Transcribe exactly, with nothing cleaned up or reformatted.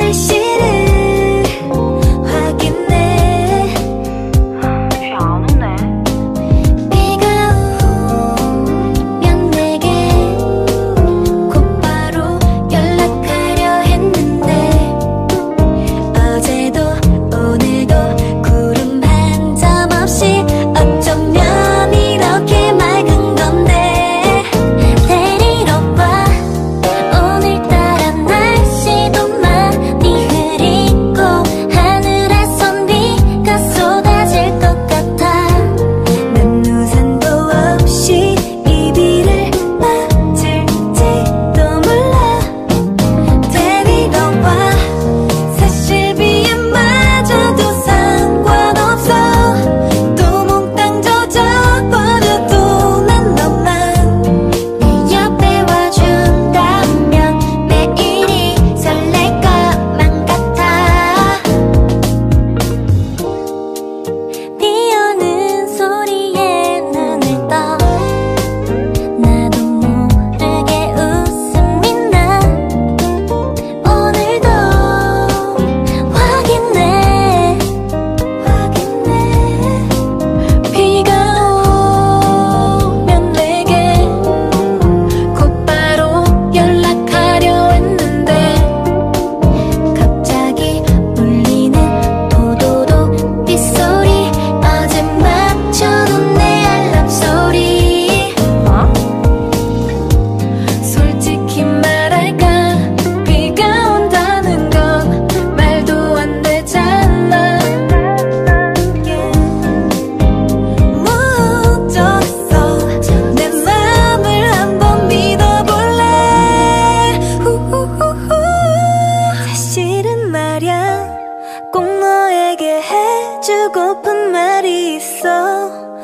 사실을 확인해. 비 안 오네. 비가 오면 내게 곧바로 연락하려 했는데 어제도 오늘도 구름 한 점 없이 어쩌면 이렇게 맑은 건데 데리러 와. 오늘따라 날씨도 많이 흐리고 하늘에선 비가 쏟아질 것 같아. 난 우산도 없이 이 비를 맞을지도 몰라. 데리러 와. 사실 비에 맞아도 상관없어. 또 몽땅 젖어버려도 난 너만 내 옆에 와준다면 매일이 설렐 것만 같아. 비 오는 소리에 눈을 떠 나도 모르게 웃음이 나. 오늘도 확인해 확인해. 비가 오면 내게 곧바로 연락하려 했는데 갑자기 울리는 도도도 빗소리. 어제 맞춰둔 내 알람 소리. 어? 솔직히 말할까 비가 온다는 건 말도 안 되잖아. 묻었어. 내 맘을 한번 믿어볼래. 후후후후. 사실은 말야 꼭 너에게 해주고픈 말이 있어.